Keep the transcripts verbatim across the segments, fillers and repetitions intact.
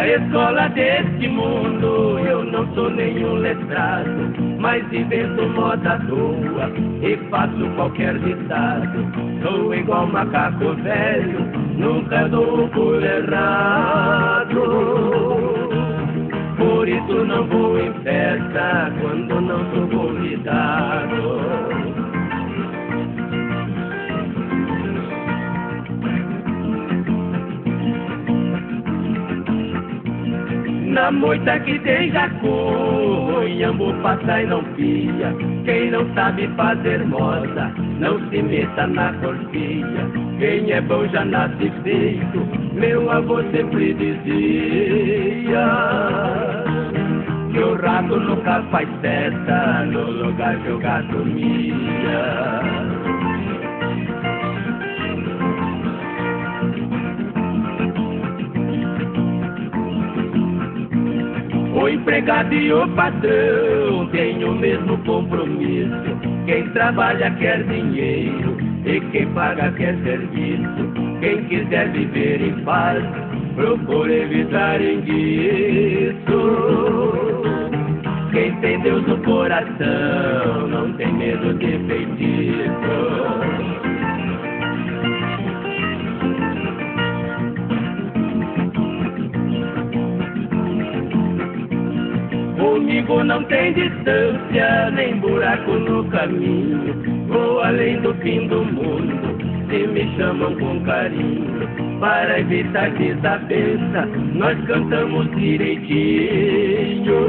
escola deste mundo eu não sou nenhum letrado, mas invento moda à toa e faço qualquer ditado. Sou igual macaco velho, nunca dou o pulo errado. Por isso não vou em festa quando não sou convidado. Na moita que tem jacu, Inhambu passa e não pia. Quem não sabe fazer moda, não se meta na corpia. Quem é bom já nasce feito, meu avô sempre dizia que o rato nunca faz festa no lugar que o gato mia. O empregado e o patrão têm o mesmo compromisso. Quem trabalha quer dinheiro e quem paga quer serviço. Quem quiser viver em paz, procure evitar enguiço. Quem tem Deus no coração não tem medo de feitiço. Comigo não tem distância, nem buraco no caminho. Vou além do fim do mundo, se me chamam com carinho. Para evitar desavença, nós cantamos direitinho.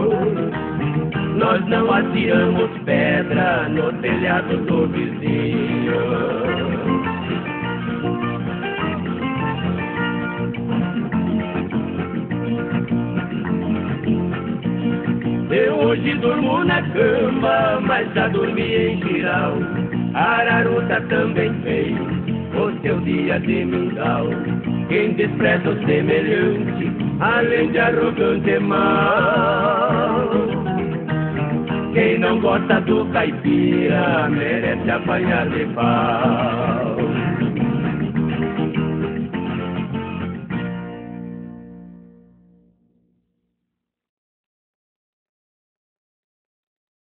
Nós não atiramos pedra no telhado do vizinho. Eu hoje durmo na cama, mas já dormi em giral. Araruta também fez o seu dia de mingau. Quem despreza o semelhante, além de arrogante, é mau. Quem não gosta do caipira, merece apanhar de pau.